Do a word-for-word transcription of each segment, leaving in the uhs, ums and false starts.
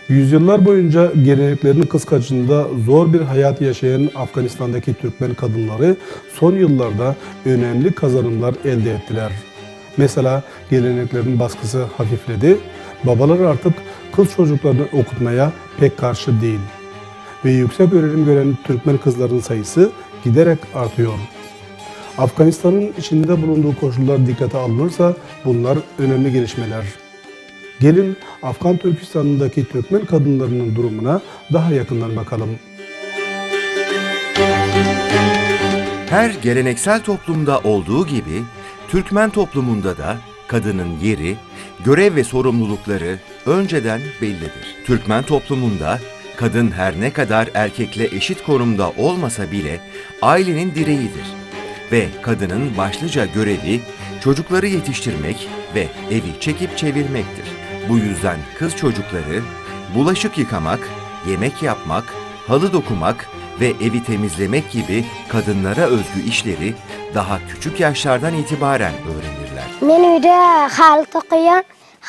Yüzyıllar boyunca geleneklerini kıskacında zor bir hayat yaşayan Afganistan'daki Türkmen kadınları son yıllarda önemli kazanımlar elde ettiler. Mesela geleneklerin baskısı hafifledi, babalar artık kız çocuklarını okutmaya pek karşı değil. Ve yüksek öğrenim gören Türkmen kızların sayısı giderek artıyor. Afganistan'ın içinde bulunduğu koşullar dikkate alınırsa bunlar önemli gelişmeler. Gelin Afgan Türkistan'ındaki Türkmen kadınlarının durumuna daha yakından bakalım. Her geleneksel toplumda olduğu gibi Türkmen toplumunda da kadının yeri, görev ve sorumlulukları önceden bellidir. Türkmen toplumunda kadın her ne kadar erkekle eşit konumda olmasa bile ailenin direğidir ve kadının başlıca görevi çocukları yetiştirmek ve evi çekip çevirmektir. Bu yüzden kız çocukları bulaşık yıkamak, yemek yapmak, halı dokumak ve evi temizlemek gibi kadınlara özgü işleri daha küçük yaşlardan itibaren öğrenirler. Men uyda hal toqayan,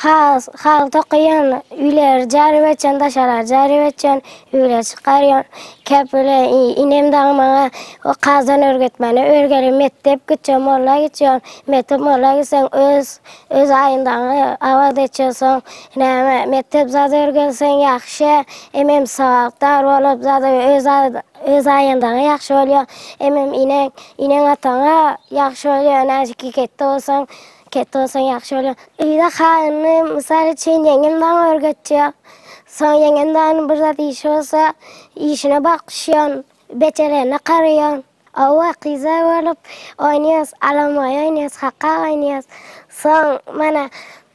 hal toqayan uylar jarib etken, daşalar jarib etken, uylar çıkaryan, köpüle inem dağmana o qazan örgütmeni örgeli mektep gitsen, molla gitsen, mektep molla gitsen öz öz ayındağı avad etsen, mektep zat örgelsen yaxşı, emem savaqtar olup zat öz öz ayındağı yaxşı oluyor, emem inen inen atana yaxşı oluyor, näçiki ketdi olsan ketdi olsan yaxşı oluyor. Uyda xanını misal için yengemden örgütçüyor. Son yengemden bir zat iş olsa işine bakışıyorsun, beçelerine karıyorsun. Ava kıza olup oynuyoruz, alamaya oynuyoruz, haqqa oynuyoruz. Son mana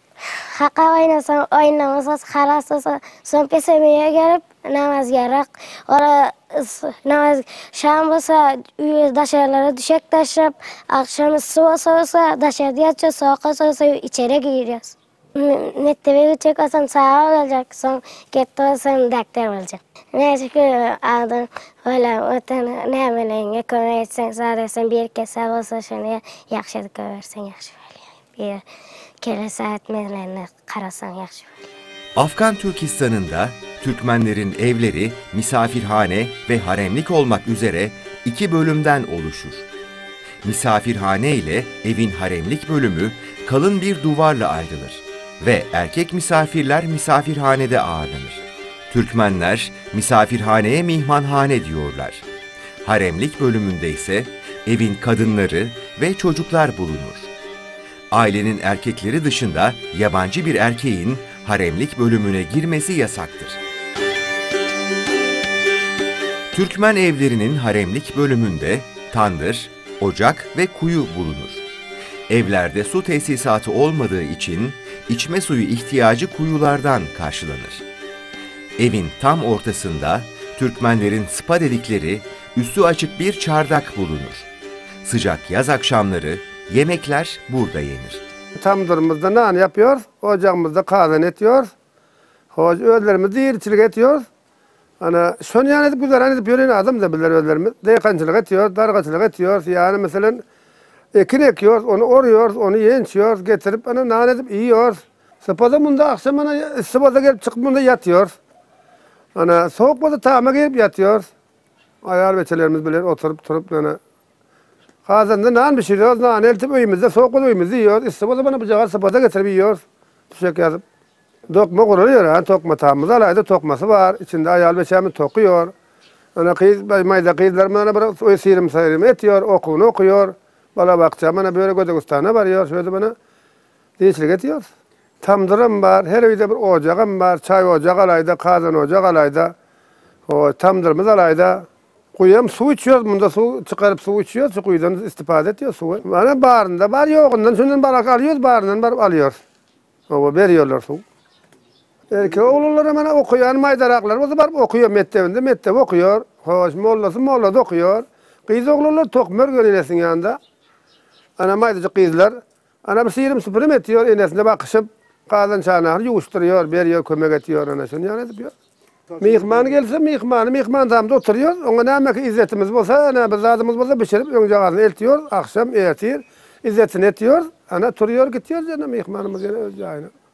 haqqa oynasan oynamasa xalas olsa son pesemeye gelip namaz yarak. Ora namaz şam olsa daşarlara düşek taşıp akşam su olsa daşarda yatıyor, soğuk olsa içeri giriyoruz. Mektebe gidecek olsam sağa olacak, son gitti olsam doktor olacak. Neyse ki aldım öyle öten ne bileyim kömek etsen sadece bir kez olsa şunu yaxşı görürsen yaxşı oluyor. Bir kere saat mezlerini karasan yaxşı oluyor. Afgan Türkistan'ında Türkmenlerin evleri misafirhane ve haremlik olmak üzere iki bölümden oluşur. Misafirhane ile evin haremlik bölümü kalın bir duvarla ayrılır ve erkek misafirler misafirhanede ağırlanır. Türkmenler misafirhaneye mihmanhane diyorlar. Haremlik bölümünde ise evin kadınları ve çocuklar bulunur. Ailenin erkekleri dışında yabancı bir erkeğin haremlik bölümüne girmesi yasaktır. Türkmen evlerinin haremlik bölümünde tandır, ocak ve kuyu bulunur. Evlerde su tesisatı olmadığı için içme suyu ihtiyacı kuyulardan karşılanır. Evin tam ortasında Türkmenlerin spa dedikleri üstü açık bir çardak bulunur. Sıcak yaz akşamları yemekler burada yenir. Tamdırımızda nan yapıyor, ocağımızda kazan etiyor. Hoş öllerimizi yirçilik ediyor. Ana şunu yani edip güzel edip yürüyen adam da bilir öllerimiz. Deykancılık ediyor, dargacılık ediyor. Yani mesela ekin ekiyor, onu oruyor, onu yençiyor, getirip ana nan edip yiyor. Sıpada bunda akşam ana sıpada gelip çıkıp bunda yatıyor. Ana soğuk bunda tağıma gelip yatıyor. Ayar beçelerimiz bilir oturup durup ana kazanda nan pişiriyoruz, nan eltip uyumuzda, soğuk uyumuzu yiyoruz. İstabada bana bıçağı sıpada getirip yiyoruz. Tüşek yazıp. Dokma kuruluyor, yani tokma tağımız alayda tokması var. İçinde ayal beçemiz tokuyor. Ana kıyız, mayda kıyızlar bana bırak, o sirim sayırım etiyor, okuğunu okuyor. Bana bakacağım, bana böyle gödek ustana varıyor, şöyle bana değişlik ediyor. Tamdırım var, her evde bir ocağım var, çay ocak alayda, kazan ocak alayda. O tamdırımız alayda. Kuyum su içiyoruz, bunda su çıkarıp su içiyoruz, kuyudan istifade ediyor su. Bana bağrında var yoğundan, şundan barak alıyoruz, bağrından barıp alıyoruz. O veriyorlar su. Erkek oğulları hemen okuyan maydaraklar, o zaman okuyor mektebinde, mektep okuyor. Hoş, mollası mollada okuyor. Kız oğulları tokmör görünesin yanında. Ana maydacı kızlar, ana bir sirim süpürüm etiyor, enesine bakışıp, kazan çanağını yuvuşturuyor, veriyor, kömek ediyor, ana şunu yani ediyor. Mihman gelse mihmanı, mihman tamda oturuyor. Ona ne emek izzetimiz olsa, ne bir zadımız olsa pişirip önce ağzını eltiyor, akşam ertiyor, izzetini etiyor. Ana turuyor, gidiyor canım mihmanımız yani önce aynı.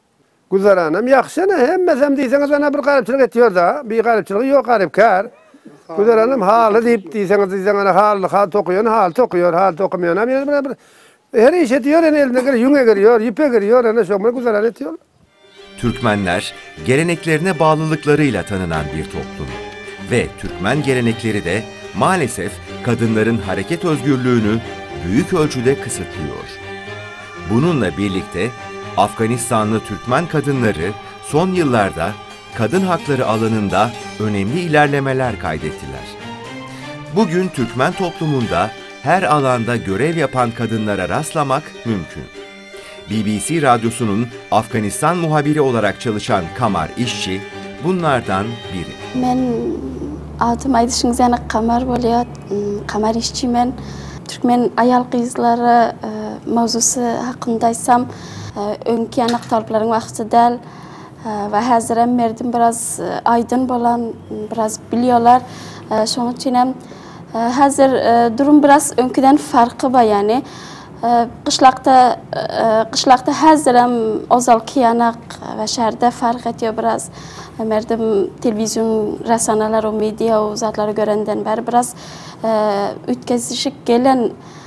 Güzaranım yakşana hem mesem diyseniz ana bir garipçilik etiyor da bir garipçiliği yok garipkar. Güzaranım halı deyip diyseniz diyseniz ana halı hal tokuyor hal tokuyor hal tokumuyor. Ama her iş ediyor yani eline giriyor, yüne giriyor, ipe giriyor ana şomra güzaran etiyor. Türkmenler geleneklerine bağlılıklarıyla tanınan bir toplum ve Türkmen gelenekleri de maalesef kadınların hareket özgürlüğünü büyük ölçüde kısıtlıyor. Bununla birlikte Afganistanlı Türkmen kadınları son yıllarda kadın hakları alanında önemli ilerlemeler kaydettiler. Bugün Türkmen toplumunda her alanda görev yapan kadınlara rastlamak mümkün. B B C Radyosu'nun Afganistan muhabiri olarak çalışan Kamar İşçi bunlardan biri. Men adım Aydışıngzana Kamar bolýar. Kamar İşçi men Türkmen ayal kızları e, mavzusu hakkındaysam e, öňki anaktaryklaryň wagty däl e, ve häzirem merdim biraz e, aydın bolan, biraz biliyorlar. E, şoň üçin hem e, häzir e, durum biraz öňkiden farky bar yani. Qışlaqda qışlaqda häzirem ozal kiyanak ve şäherde fark etýär biraz. Merdim televizyon rasanalar o media o zatlary görenden beri biraz ütkezişik gelen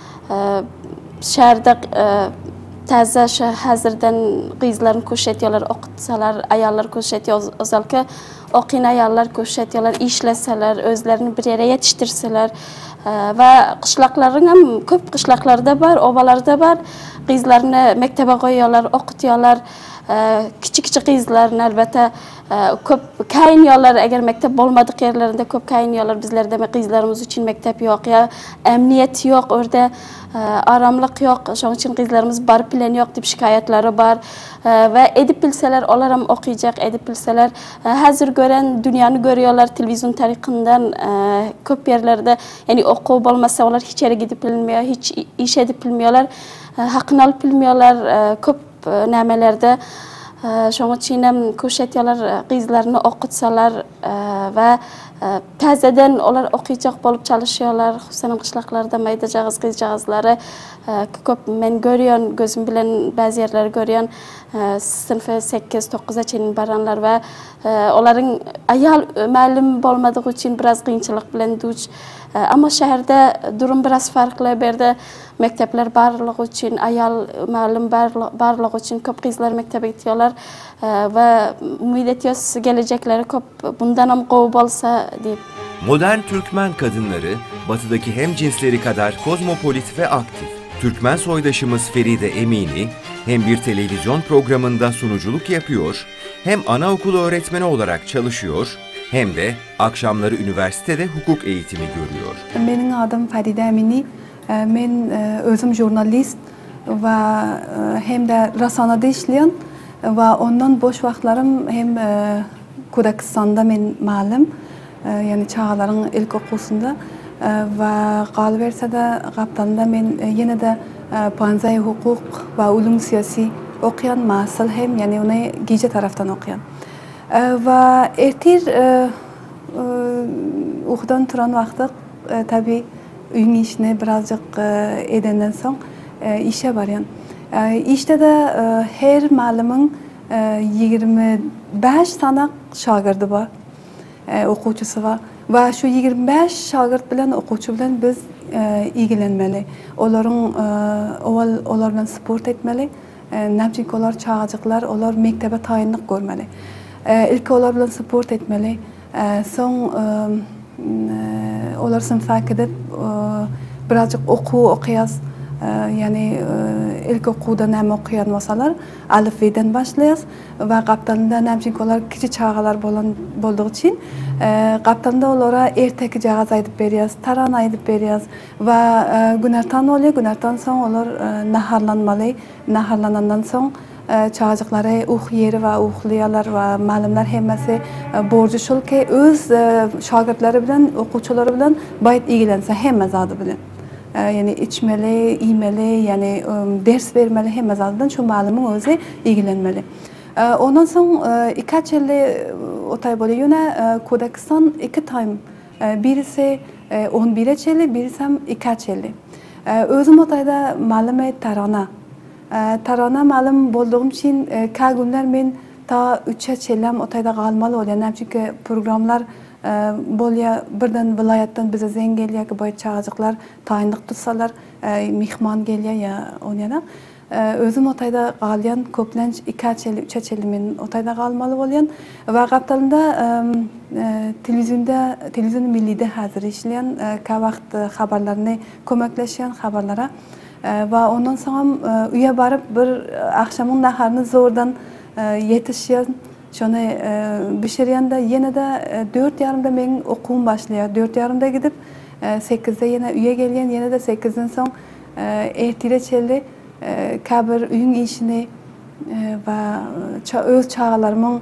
şäherde täze häzirden gyzlaryny köş etýärler, okutsalar, ayallar köş etýär, ozalky okyn ayallar köş etýärler, işleseler, özlerini bir ýere ýetiştirseler. Ve qışlaqlaryň hem köp qışlaqlarda bar, obalarda bar. Gyzlaryny mektebe goýýarlar, okutýarlar. Kiçik-kiçik gyzlaryny elbetde köp kaýynýarlar. Eger mektep bolmadyk ýerlerinde köp kaýynýarlar. Bizlerde gyzlarymyz üçin mektep ýok ýa emniýet ýok, orada aramlyk ýok. Şoň üçin gyzlarymyz baryp bilen ýok diýip şikaýatlary bar. Ve edip bilseler, olar hem okuyacak, edip bilseler. Häzir gören, dünýäni görýärler televizyon tarykyndan köp ýerlerde. Yani okuw bolmasa olar hiç ýere gidip bilmeýär, hiç iş edip bilmeýärler, hakyny alyp bilmeýärler köp nämelerde. Şoň üçin hem köş etýärler, gyzlaryny okutsalar ve täzeden olar okuyacak bolup çalışýarlar. Hususan qışlaqlarda maýda jagız gyz-jagızlary köp men görýän, gözüm bilen bäzi ýerleri görýän sınıfı sekiz dokuz'a çenin baranlar ve olaryň ayal ma'lum bolmadygy üçin biraz kynçylyk bilen duç. Ama şäherde durum biraz farklı. Berde mektepler barlygy üçin, ayal ma'lum barlygy üçin köp gyzlar mektebe gitýärler ve umid etýäs gelecekleri köp bundan hem gowy bolsa diýip. Modern Türkmen kadınları batıdaki hem cinsleri kadar kozmopolit ve aktif. Türkmen soydaşımız Feride Emini hem bir televizyon programında sunuculuk yapıyor, hem anaokulu öğretmeni olarak çalışıyor, hem de akşamları üniversitede hukuk eğitimi görüyor. Benim adım Feride Emini. Ben özüm jurnalist ve hem de rasanada işleyen ve ondan boş vaxtlarım hem Kudakistan'da men malum, yani çağların ilk okusunda ve Galversa'da Kaptan'da men yine de panzai hukuk ve ulum siyasi okuyan masal hem yani onu gece taraftan okuyan. Ve ertir okudan turan vaxtı tabi üyün işine birazcık edenden son işe barayan. İşte de her malumun yigirmi beş tane şagirdi var, okuçusu var. Ve şu yigirmi beş şagird bilen okuçu bilen biz ilgilenmeli. Onların onlar bilen sport etmeli. Nämçinki olar çağacıklar, olar mektebe tayinlik görmeli. İlk olar bilen sport etmeli. Son olar sınıfa gidip birazcık oku okuyaz. Yani ilk okuda näme okuyan bolsalar, alifbeden başlayas ve kaptanında nämçinki olar kiçik çağalar bolan bolduğu için kaptanda olara erteki jagaz aýdyp berýäs, taran aýdyp berýäs ve günertan bolýar, günertan soň olar naharlanmaly, naharlanandan soň çağajyklary uh ýeri we uhlaýarlar we malumlar hemmesi borcu şol ki öz şagirdleri bilen, okuwçylary bilen baýt ilgilense hemme zady bilen. Yani içmeli, iymeli, yani ders vermeli hem zaten şu malumun özü ilgilenmeli. Ondan sonra birkaç yılda otay böyle yine Kudakistan iki time birisi on bire çeli, birisi hem birkaç yılda. Özüm otayda malumu tarana. Tarana malum bulduğum için ka günler ben ta üçe çelem otayda kalmalı oluyor. Yani çünkü programlar e, bolya birden vilayetten bize zen geliyor ki boy çağcıklar tayinlik tutsalar e, mihman geliyor ya oynayana. E, özüm otayda kalyan köplenç iki çeli üçe çelimin otayda kalmalı oluyor. Ve kaptalında e, e, televizyonda televizyonun millide hazır işleyen e, kavakt haberlerini kömekleşen haberlara ve ondan sonra üye barıp bir akşamın naharını zordan yetişiyor. Şunu pişiriyen de yine de dört yarımda benim okulum başlıyor. Dört yarımda gidip sekizde yine üye geliyen yine de sekizden son ertile çelli kabir üyün işini ve öz çağlarımın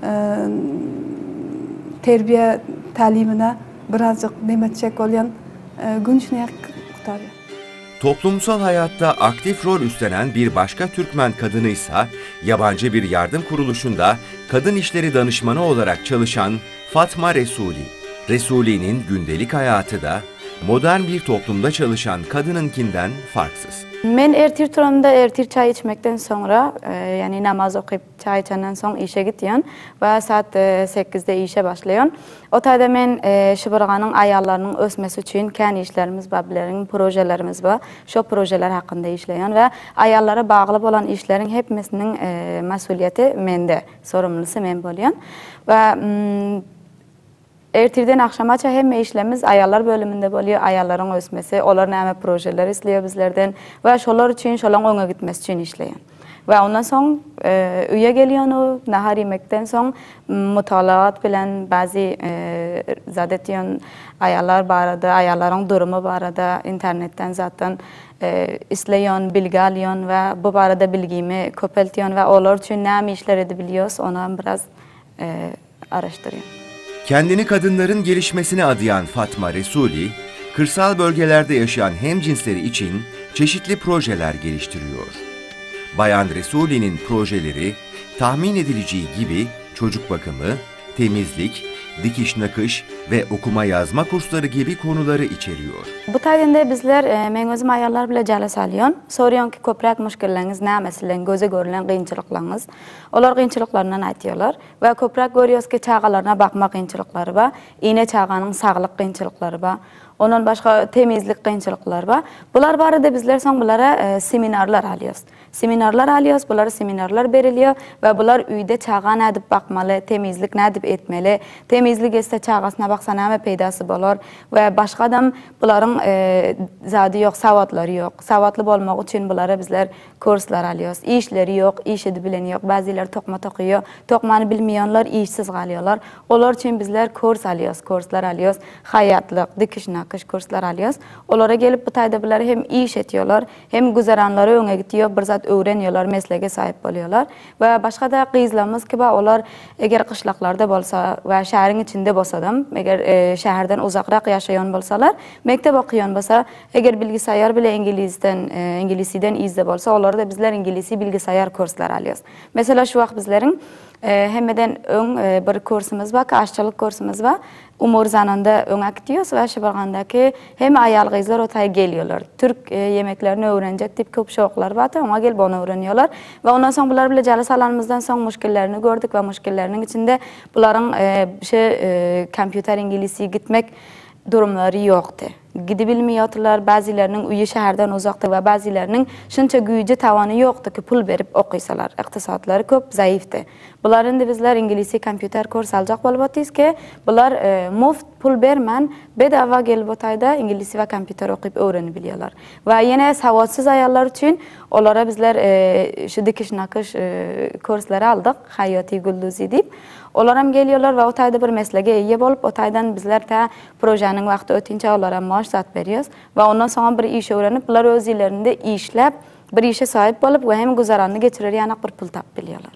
terbiye talimine birazcık nimetçek olan gün şunu kurtarıyor. Toplumsal hayatta aktif rol üstlenen bir başka Türkmen kadınıysa yabancı bir yardım kuruluşunda kadın işleri danışmanı olarak çalışan Fatma Resuli. Resuli'nin gündelik hayatı da modern bir toplumda çalışan kadınınkinden farksız. Ben ertir turamda ertir çay içmekten sonra e, yani namaz okuyup çay içenden sonra işe gidiyorum ve saat e, sekizde işe başlıyorum. O tayda ben e, Şıbırğanın ayarlarının ösmesi için kendi işlerimiz var, projelerimiz var. Şu projeler hakkında işleyen ve ayarlara bağlı olan işlerin hepsinin e, mesuliyeti mende, sorumlusu men boluyorum. Ve mm, ertirden akşamaça hem işlemiz ayarlar bölümünde oluyor, ayarların ösmesi, onlar näme projeler izliyor bizlerden ve şolar için, şolan öňe gitmesi için işleyen. Ve ondan sonra e, üye geliyor o, nahar yemekten sonra mutalaat bilen bazı e, zadetiyon ayarlar barada, ayarların durumu barada internetten zaten e, izleyen, bilgi alıyorsun ve bu barada bilgimi köpeltiyorsun ve onlar için näme işler edebiliyoruz, onu biraz e, araştırıyorum. Kendini kadınların gelişmesine adayan Fatma Resuli, kırsal bölgelerde yaşayan hemcinsleri için çeşitli projeler geliştiriyor. Bayan Resuli'nin projeleri tahmin edileceği gibi çocuk bakımı, temizlik, dikiş nakış ve okuma yazma kursları gibi konuları içeriyor. Bu taydında bizler e, men özüm ayarlar bile jalas alyon. Soruyon ki köprek müşkilleriniz ne mesela göze görülen kıyınçılıklarınız. Olar kıyınçılıklarından aytıyorlar ve köprek görüyoruz ki çağalarına bakma kıyınçılıkları var. İğne çağanın sağlık kıyınçılıkları var. Onun başka temizlik kıyınçılıkları var. Bular barada bizler son bunlara e, seminarlar alıyoruz. Seminarlar alıyoruz, bunlara seminarlar veriliyor ve bular uyda çağa ne edip bakmalı, temizlik ne edip etmeli, temizlik etse çağasına baksa näme peydası bolor ve başka adam bunların e, zadı yok, savatları yok. Savatlı olmak için bunlara bizler kurslar alıyoruz. İşleri yok, iş edip bilen yok. Bazıları tokma tokuyor, tokmanı bilmeyenler işsiz kalıyorlar. Onlar için bizler kurs alıyoruz, kurslar alıyoruz. Hayatlık, dikiş nakış kurslar alıyoruz. Onlara gelip bu tayda bunları hem iş ediyorlar, hem güzeranları öne gidiyor, bir zat öğreniyorlar, mesleğe sahip oluyorlar. Ve başka da kızlarımız ki onlar eğer kışlaklarda bolsa ve şehrin içinde bolsadım, eğer e, şehirden uzakrak yaşayan bolsalar, mektep okuyan bolsa, eğer bilgisayar bile İngilizden, e, İngilizceden izle bolsa, onlara da bizler İngilizce bilgisayar kurslar alıyoruz. Mesela şu an bizlerin e, hemeden ön e, bir kursumuz var, aşçılık kursumuz var. Umur zanında öne gidiyoruz ve Şıbırğan'daki hem ayal kızlar otaya geliyorlar. Türk e, yemeklerini öğrenecek tip köp şoklar var. Ona gelip onu öğreniyorlar. Ve ondan sonra bunlar bile jalas alanımızdan sonra müşkillerini gördük ve müşkillerinin içinde bunların e, şey, e, kompüter İngilizce gitmek durumları yoktu. Gidebilmiyorlar, bazılarının uyu şehirden uzaktı ve bazılarının şunca gücü tavanı yoktu ki pul verip okuysalar. İktisatları çok zayıftı. Bunların da bizler İngilizce kompüter kurs alacak bolbatıyız ki bunlar e, muft pul vermen bedava gelip otayda İngilizce ve kompüter okuyup öğrenebiliyorlar. Ve yine savatsız ayarlar için onlara bizler e, şu dikiş nakış e, kursları aldık. Hayati Güldüzü deyip. Onlar hem geliyorlar ve otayda bir mesleğe iyi bolup otaydan bizler de projenin vakti ötünce onlara maaş zat veriyoruz. Ve ondan sonra bir iş öğrenip bunlar öz illerinde işlep bir işe sahip olup ve hem güzaranını geçirir yanak bir pul tap biliyorlar.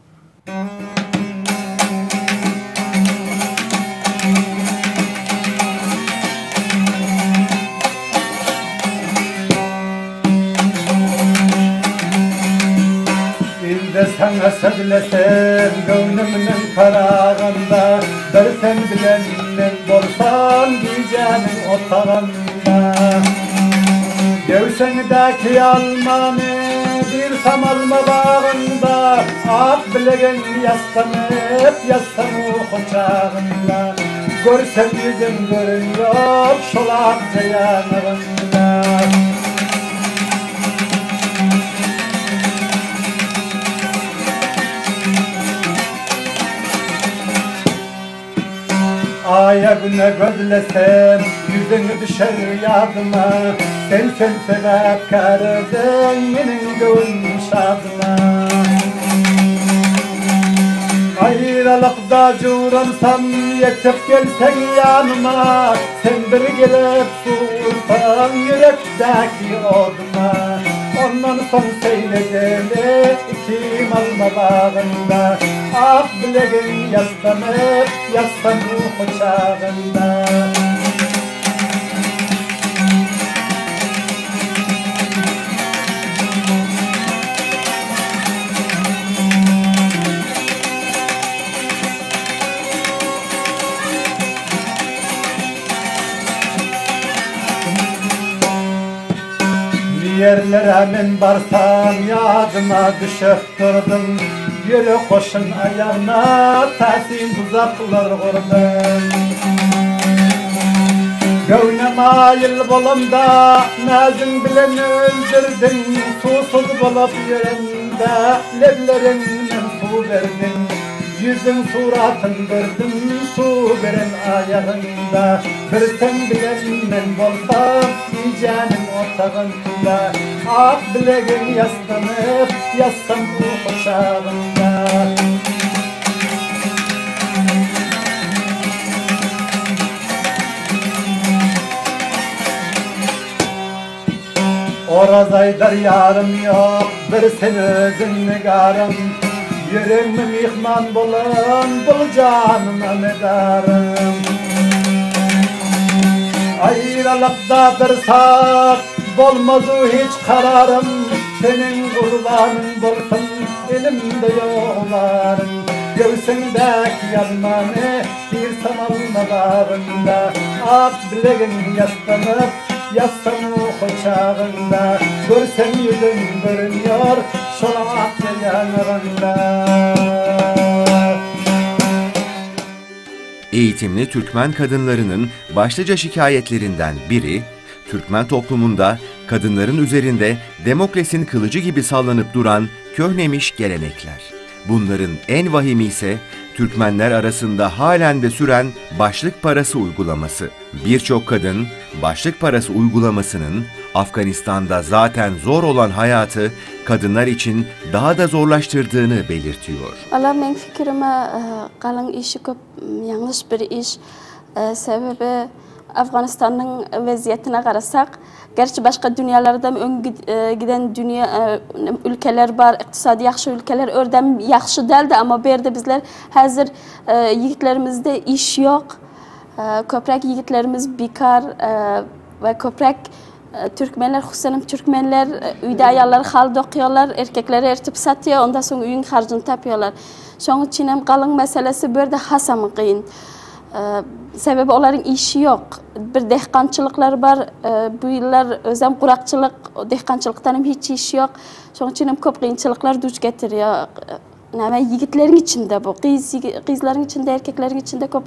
İlde sana sözlesem gönlümün kararında, bir sen bilenmin bolsan gecenin otağında. Göğsündeki almanı bir samalma bağında ak bilegen yaslanıp yaslanı koçağında görsem yüzüm görünüyor şolak yanarında. Aya güne gözlesem yüzünü düşer yadıma. Sen sen sebep kardın benim gönlüm şadıma. Ayrılıkta curansam yetip gelsen yanıma. Sen bir gelip soğursan yürekteki oduma. Ondan son seyredeli iki malma bağında. Ak bilegin yaslanıp yaslanı koçağında. Yerlere men barsam yadıma düşüp durdum. Yürü koşun ayağına tasin tuzaklar kurdum. Gövnem ayıl bolumda nazın bilen öldürdün. Susuz bolup yerinde leblerimden su verdin. Yüzün suratın gördüm su veren ayağında. Bir sen bilen men bolsam canım otağında. Ak bilegin yaslanıp yassam bu koçağında. Orazaydar yarım yok bir sen özün nigarım. Yüreğime mihman bulan bul canıma medarım. Ayrılıkta bir saat bolmazu hiç kararım. Senin kurbanın bolsun elimde yollarım. Göğsündeki yazmanı bir samalma bağında. Ak bilegin yaslanıp yaslanı koçağında. Görsem yüzün görünüyor şolak yanarında. Eğitimli Türkmen kadınlarının başlıca şikayetlerinden biri, Türkmen toplumunda kadınların üzerinde Demokles'in kılıcı gibi sallanıp duran köhnemiş gelenekler. Bunların en vahimi ise Türkmenler arasında halen de süren başlık parası uygulaması. Birçok kadın başlık parası uygulamasının Afganistan'da zaten zor olan hayatı kadınlar için daha da zorlaştırdığını belirtiyor. Valla men fikrime qalın işi köp yanlış bir iş. Sebebi Afganistan'ın vaziyetine qarasak, gerçi başka dünyalarda ön giden dünya ülkeler var, iqtisadi yaxşı ülkeler, ördem yaxşı değildi ama bu yerde bizler hazır yigitlerimizde iş yok. Köprek yigitlerimiz bekar ve köprek Türkmenler, hususan Türkmenler uyda ayarlar halde okuyorlar, erkekleri ertip satıyor, ondan sonra uyun harcını tapıyorlar. Şunun için hem qalın meselesi böyle hasam kıyın. Sebebi onların işi yok. Bir dehqançılıklar var. Bu yıllar özlem kurakçılık, dehqançılıktan hiç iş yok. Şunun için hem köp kıyınçılıklar duç getiriyor. Yani yigitlerin içinde bu. Kız, kızların içinde, erkeklerin içinde köp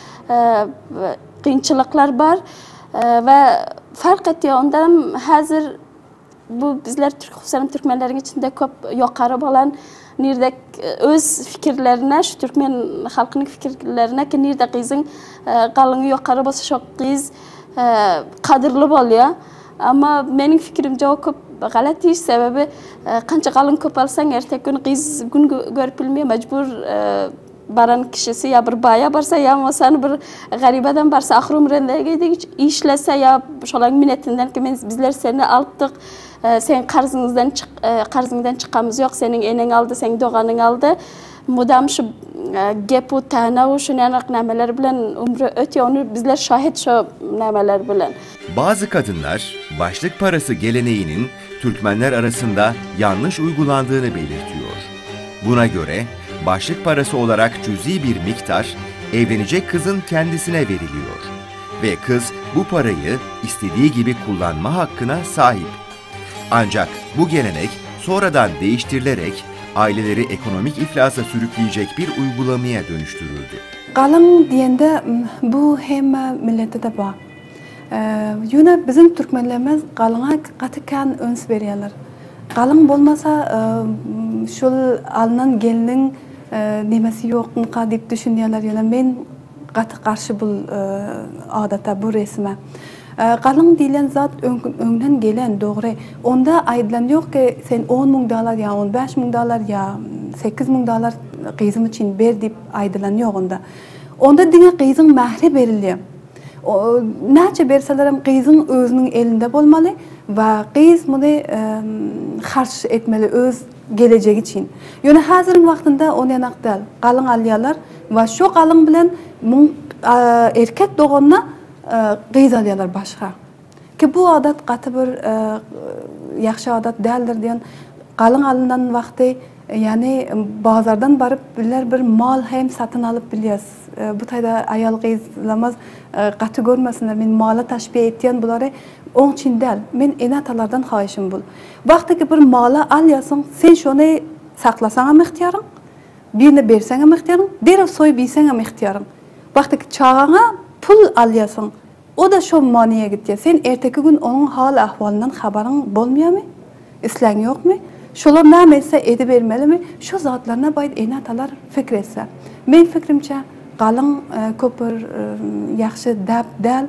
kıyınçılıklar var. Ve fark ediyor ondan hazır bu bizler Türk hususan Türkmenlerin içinde köp yukarı olan nirde öz fikirlerine şu Türkmen halkının fikirlerine ki nirde kızın qalını yukarı bası çok kız kadırlı oluyor ama benim fikrimce o köp galat iş sebebi kança qalın köp alsan ertek gün kız gün görüp bilmeye mecbur baran kişisi ya bir baya barsa ya masan bir garibeden barsa ahir ömründe işlese ya şolan minnetinden ki bizler seni aldık sen qarzыңızdan çık qarzыңdan çıkamız yok senin enen aldı sen doğanın aldı mudam şu gepu tana şu nameler bilen ömrü ötüyor onu bizler şahit şu nameler bilen. Bazı kadınlar başlık parası geleneğinin Türkmenler arasında yanlış uygulandığını belirtiyor. Buna göre başlık parası olarak cüzi bir miktar evlenecek kızın kendisine veriliyor ve kız bu parayı istediği gibi kullanma hakkına sahip. Ancak bu gelenek sonradan değiştirilerek aileleri ekonomik iflasa sürükleyecek bir uygulamaya dönüştürüldü. Qalın diyende bu hem millette de var. Ee, yine bizim Türkmenlerimiz qalına qatıkan öns veriyorlar. Qalın bolmasa e, şol alınan gelinin e, nemesi yok mu deyip düşünüyorlar. Yani ben qatı karşı bu e, adata bu resme. E, qalın diyen zat önden gelen doğru. Onda aydılan yok ki sen on ming dolar ya on beş ming dolar ya sekiz ming dolar qizim için ber deyip aydılan yok onda. Onda dine qizin mahri veriliyor. Näçe berseler hem qizin özünün elinde bolmalı ve qiz bunu e, harç etmeli öz geleceği için. Yani hazırın vaktinde onu yanakdal qalın alyalar ve şu qalın bilen mun erkek doğanına qiz alyalar başka. Ki bu adat qatı bir e, yaxşı adat değildir diyen qalın alınan vakti yani bazardan barıp bilir bir mal hem satın alıp biliyoruz. Bu tayda ayal qizlamaz qatı görmesinler. Men mala taşbih ettiyen bunları onun için değil. Men enatalardan xahişim bul. Vakti ki bir mala alyasın, sen şunu saklasana ihtiyarın, birini bersene ihtiyarın, derhal soy bilsene ihtiyarın. Vakti ki çağına pul alyasın, o da şu maniye gitti. Sen erteki gün onun hal ahvalından haberin bolmuyor mu? İslen yok mu? Şolar nämese edip vermeli mi? Şu zatlarına bayit enatalar fikir etse. Men fikrimçe qalın köpür yaxşı dab dal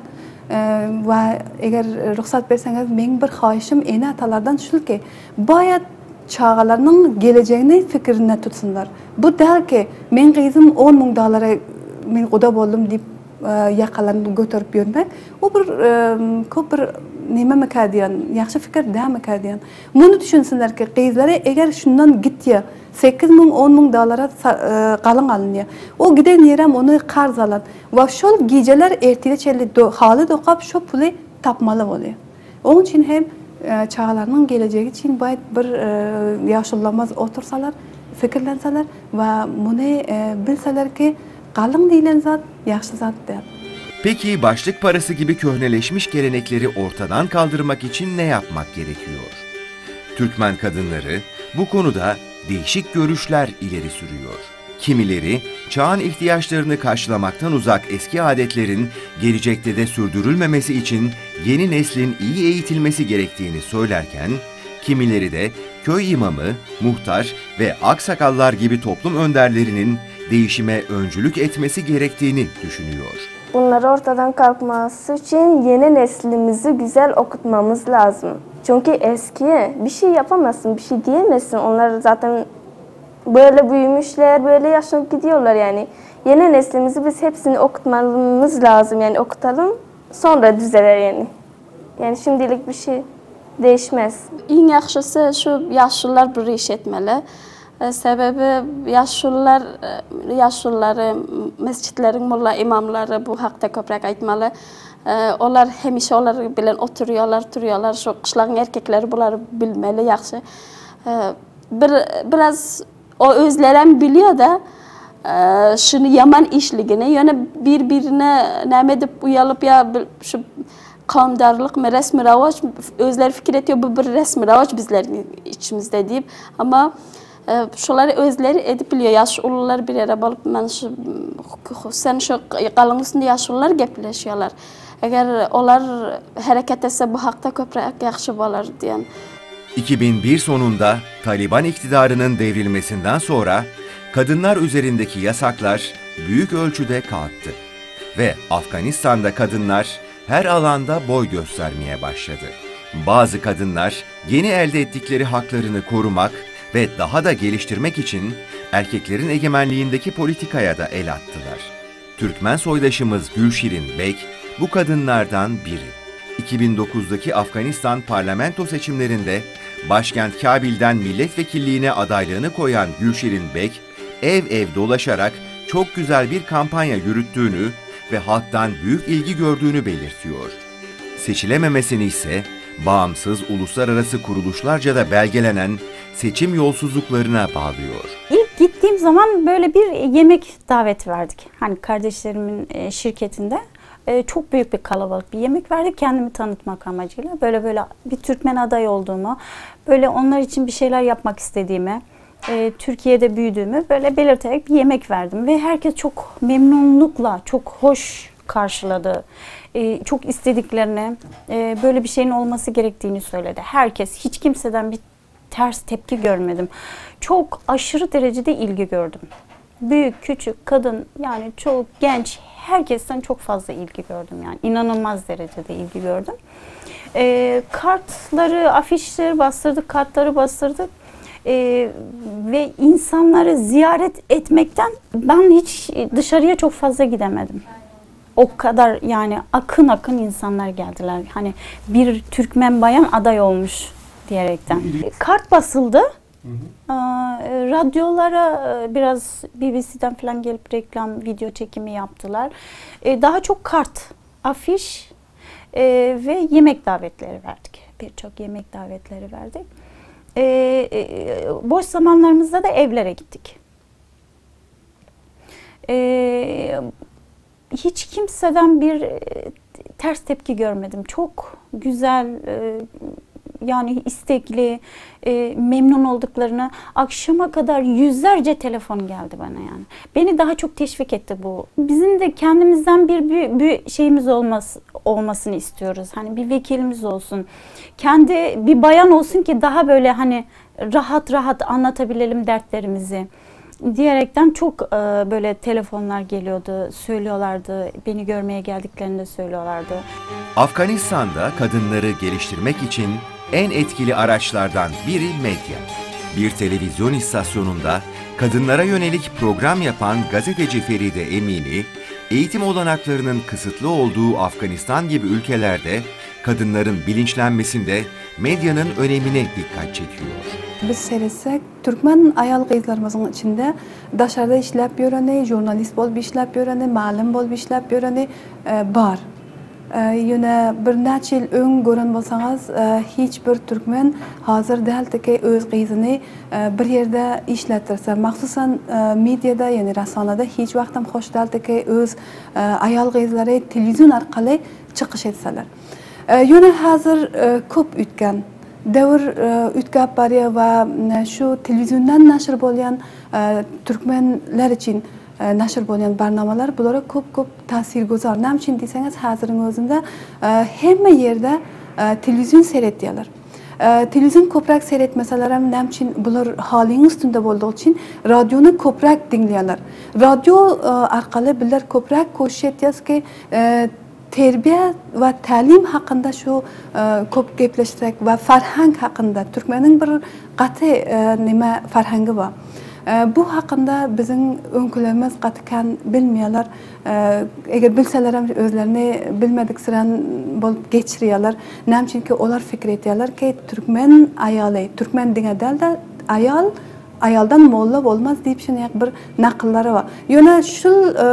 ve eğer ruhsat berseniz men bir xahişim enatalardan şul ki bayat çağalarının geleceğini fikrine tutsunlar. Bu değil ki men qizim on ming dolara men quda boldum deyip yakalarını götürüp yönmek. O bir köp bir neme mekadiyan, yaxşı fikir da mekadiyan. Bunu düşünsünler ki qizlere eğer şundan gitya sekiz ming on ming dolara qalın alınıyor. O giden yerem onu qarz alan. Ve şol geceler ertede çelli halı dokap şu pulu tapmalı oluyor. Onun için hem çağlarının geleceği için bayit bir yaşıllamaz otursalar, fikirlenseler ve bunu bilseler ki qalın deyilen zat yaxşı zat değil. Peki başlık parası gibi köhneleşmiş gelenekleri ortadan kaldırmak için ne yapmak gerekiyor? Türkmen kadınları bu konuda değişik görüşler ileri sürüyor. Kimileri çağın ihtiyaçlarını karşılamaktan uzak eski adetlerin gelecekte de sürdürülmemesi için yeni neslin iyi eğitilmesi gerektiğini söylerken, kimileri de köy imamı, muhtar ve aksakallar gibi toplum önderlerinin değişime öncülük etmesi gerektiğini düşünüyor. Bunları ortadan kalkması için yeni neslimizi güzel okutmamız lazım. Çünkü eski bir şey yapamazsın, bir şey diyemezsin. Onlar zaten böyle büyümüşler, böyle yaşlanıp gidiyorlar yani. Yeni neslimizi biz hepsini okutmamız lazım yani okutalım sonra düzelir yani. Yani şimdilik bir şey değişmez. En yaxşısı şu yaşlılar bir iş etmeli. Sebebi yaşlılar, yaşlıları, mescitlerin mulla imamları bu hakta köprek aytmalı. Onlar hemişe onlar bilen oturuyorlar, duruyorlar. Şu kışlağın erkekleri bunları bilmeli yaxşı. Bir, biraz o özlerem biliyor da şunu yaman işligini, yani birbirine näme dep uyalıp ya şu kavimdarlık mı, resmi ravaç, özleri fikir ediyor bu bir resmi ravaç bizlerin içimizde deyip ama şuları özleri edip biliyor. Yaş ulular bir yere balıp ben şu sen şu qalın üstünde yaş ulular gepleşiyorlar. Eğer onlar hareket etse bu hakta köprek yaxşı bolar diyen. iki bin bir sonunda Taliban iktidarının devrilmesinden sonra kadınlar üzerindeki yasaklar büyük ölçüde kalktı ve Afganistan'da kadınlar her alanda boy göstermeye başladı. Bazı kadınlar yeni elde ettikleri haklarını korumak ve daha da geliştirmek için erkeklerin egemenliğindeki politikaya da el attılar. Türkmen soydaşımız Gülşirin Bek bu kadınlardan biri. iki bin dokuzdaki Afganistan parlamento seçimlerinde başkent Kabil'den milletvekilliğine adaylığını koyan Gülşirin Bek, ev ev dolaşarak çok güzel bir kampanya yürüttüğünü ve halktan büyük ilgi gördüğünü belirtiyor. Seçilememesini ise bağımsız uluslararası kuruluşlarca da belgelenen seçim yolsuzluklarına bağlıyor. İlk gittiğim zaman böyle bir yemek daveti verdik. Hani kardeşlerimin şirketinde. e, çok büyük bir kalabalık bir yemek verdik kendimi tanıtmak amacıyla. Böyle böyle bir Türkmen aday olduğumu, böyle onlar için bir şeyler yapmak istediğimi, e, Türkiye'de büyüdüğümü böyle belirterek bir yemek verdim. Ve herkes çok memnunlukla, çok hoş karşıladı. E, çok istediklerini, e, böyle bir şeyin olması gerektiğini söyledi. Herkes, hiç kimseden bir ters tepki görmedim. Çok aşırı derecede ilgi gördüm. Büyük, küçük, kadın, yani çok genç, herkesten çok fazla ilgi gördüm. Yani inanılmaz derecede ilgi gördüm. E, kartları, afişleri bastırdık, kartları bastırdık. E, ve insanları ziyaret etmekten ben hiç dışarıya çok fazla gidemedim. O kadar yani akın akın insanlar geldiler. Hani bir Türkmen bayan aday olmuş diyerekten. Kart basıldı. Hı hı. Ee, radyolara biraz B B C'den falan gelip reklam, video çekimi yaptılar. Ee, daha çok kart, afiş e, ve yemek davetleri verdik. Birçok yemek davetleri verdik. Ee, e, boş zamanlarımızda da evlere gittik. Ee, hiç kimseden bir e, ters tepki görmedim. Çok güzel, e, yani istekli, e, memnun olduklarını, akşama kadar yüzlerce telefon geldi bana yani. Beni daha çok teşvik etti bu. Bizim de kendimizden bir, bir, bir şeyimiz olması, olmasını istiyoruz. Hani bir vekilimiz olsun. Kendi bir bayan olsun ki daha böyle hani rahat rahat anlatabilelim dertlerimizi diyerekten çok e, böyle telefonlar geliyordu, söylüyorlardı, beni görmeye geldiklerini söylüyorlardı. Afganistan'da kadınları geliştirmek için en etkili araçlardan biri medya. Bir televizyon istasyonunda kadınlara yönelik program yapan gazeteci Feride Emini, eğitim olanaklarının kısıtlı olduğu Afganistan gibi ülkelerde kadınların bilinçlenmesinde medyanın önemine dikkat çekiyor. Biz seyretsek, Türkmen ayal qizlarimizning içinde dışarıda işlep yöreni, jurnalist bolup işlep yöreni, ma'lum bolup işlep yöreni e, bar. Yine bir neçe yıl ön gören bolsanız, hiç bir Türkmen hazır değil ki öz qizini bir yerde işletirse. Maxsusan medyada, yani rasanada hiç vaqtim hoş değil ki öz ayal qizlari televizyon orqali chiqish etseler. Yine hazır ko'p o'tgan. Davr o'tkab borya va shu televizyondan nashr bo'lgan Türkmenler için nashr bo'lgan barnomalar bulara ko'p ko'p ta'sirguzor. Nima uchun desangiz, hozirning o'zida hamma yerda televizyon seyretdilar. Televizyon ko'proq seyretmasalar ham nima uchun bular holining ustida bo'ldiqi uchun radioni ko'proq tinglaydilar. Radio orqali bizlar ko'proq ko'rshatyapmizki terbiya va ta'lim haqida shu ko'p gaplashsak va farhang haqida, Turkmenning bir qat'iy nima farhangi bor. Bu haqında bizim önkülerimiz qatkan bilmiyorlar. Eğer bilseler hem özlerini bilmedik sıran bolup geçiriyorlar. Nem çünkü onlar fikir ediyorlar ki Türkmen ayalı, Türkmen dine del de ayal, ayaldan molla olmaz deyip şimdi bir nakılları var. Yine şu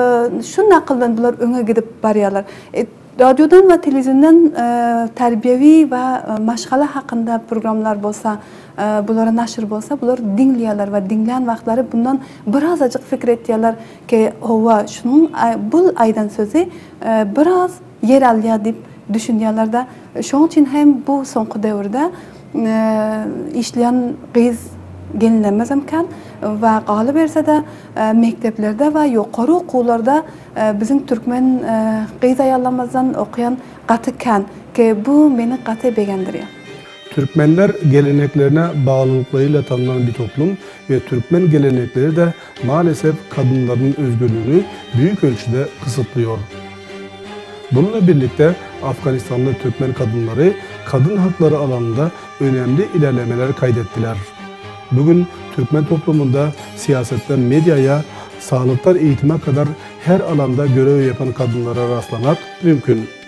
şu nakıldan bunlar öne gidip barıyorlar. Radyodan ve televizyondan e, terbiyevi ve e, maşgala hakkında programlar bolsa, e, bunlara nashr bolsa, bunlar dinliyorlar ve dinleyen vaxtları bundan biraz azıcık fikir etdiler ki hova şunun bu aydan sözü e, biraz yer alıyor deyip düşünüyorlar da. Şunun için hem bu sonqu devirde e, işleyen qiz gelinlemez imkan ve qalib berse de e, mekteplerde ve yuqori okullarda e, bizim Türkmen e, qiz ayollarımızdan okuyan qatı kan ki bu beni qatı beğendiriyor. Türkmenler geleneklerine bağlılıklarıyla tanınan bir toplum ve Türkmen gelenekleri de maalesef kadınların özgürlüğünü büyük ölçüde kısıtlıyor. Bununla birlikte Afganistanlı Türkmen kadınları kadın hakları alanında önemli ilerlemeler kaydettiler. Bugün Türkmen toplumunda siyasetten medyaya, sağlıktan eğitime kadar her alanda görev yapan kadınlara rastlamak mümkün.